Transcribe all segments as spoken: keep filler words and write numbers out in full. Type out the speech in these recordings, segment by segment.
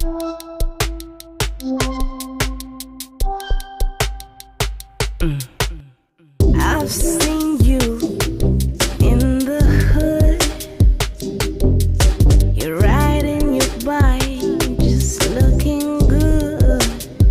I've seen you in the hood. You're riding your bike, just looking good.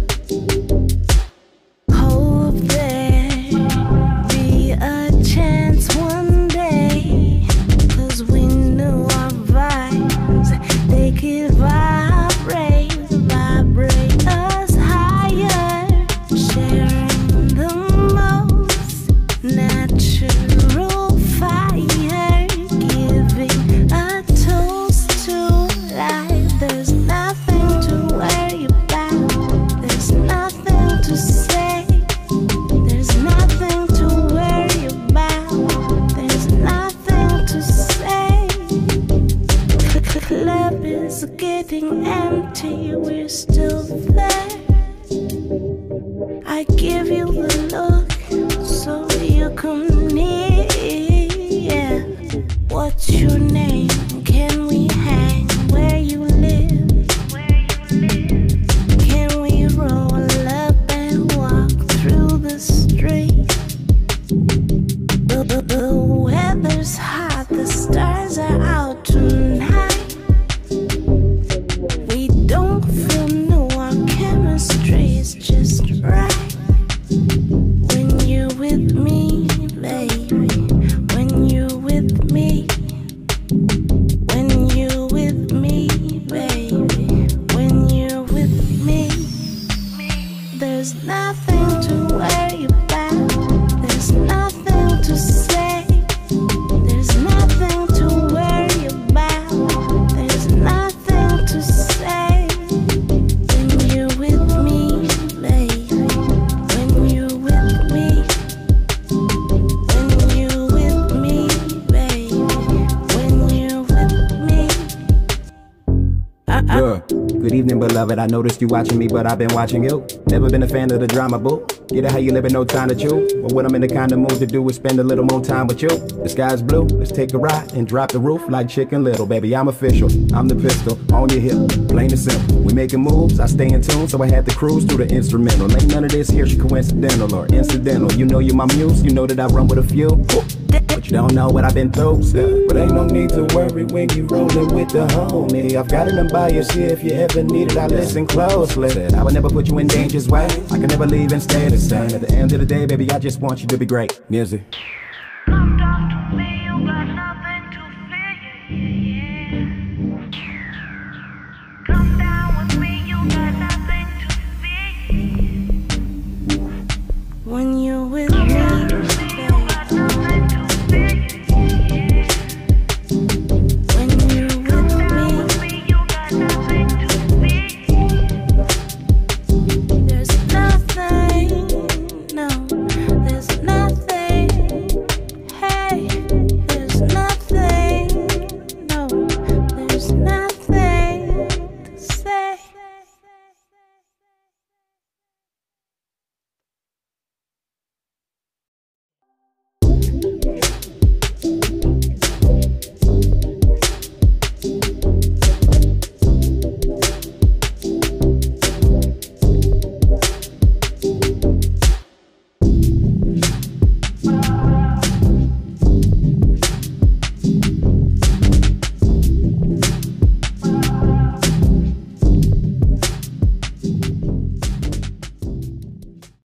Hope there be a chance one day, 'cause we knew our vibes, they could vibrate, vibrate us higher, sharing the most natural fire, giving a toast to life. There's nothing to worry about, there's nothing to say, there's nothing to worry about, there's nothing to say. The club is getting empty, we're still there. I give you the look so you come near. What's your name? Can we hang where you live? Can we roll up and walk through the street? The, the, the weather's hot, the stars are out tonight. We don't feel new, our chemistry is just right. When you're with me, baby, when you're with me, when you're with me, baby, when you're with me, there's nothing to worry about, there's nothing to say, there's nothing to worry about, there's nothing to say. When you're with me, baby, when you're with me, when you're with me, baby, when you're with me. Yeah. Good evening, beloved. I noticed you watching me, but I've been watching you. Never been a fan of the drama, boo. Get it how you living, no time to chew. But what I'm in the kind of mood to do is spend a little more time with you. The sky's blue, let's take a ride and drop the roof like Chicken Little. Baby, I'm official, I'm the pistol on your hip, plain and simple. We making moves, I stay in tune, so I had to cruise through the instrumental. Ain't none of this here coincidental or incidental. You know you're my muse, you know that I run with a few. But you don't know what I've been through, so. But ain't no need to worry when you rollin' with the homie. I've got it in bias here, if you ever need it, I listen closely. Said I would never put you in danger's way, I can never leave and stay the same. At the end of the day, baby, I just want you to be great. Music.